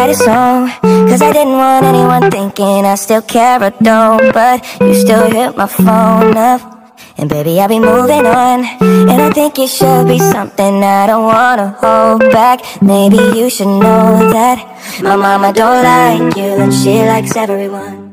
write a song, cause I didn't want anyone thinking I still care or don't. But you still hit my phone up, and baby, I'll be moving on. And I think it should be something I don't wanna hold back. Maybe you should know that my mama don't like you, and she likes everyone.